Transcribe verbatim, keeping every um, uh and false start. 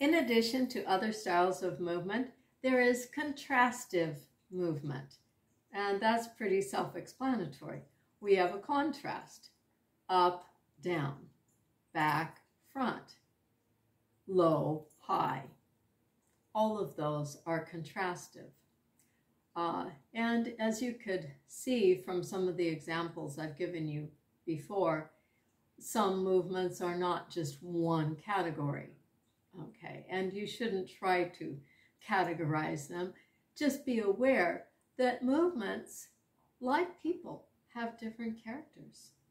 In addition to other styles of movement, there is contrastive movement, and that's pretty self-explanatory. We have a contrast: up, down, back, front, low, high. All of those are contrastive. Uh, and as you could see from some of the examples I've given you before, some movements are not just one category. Okay, and you shouldn't try to categorize them. Just be aware that movements, like people, have different characters.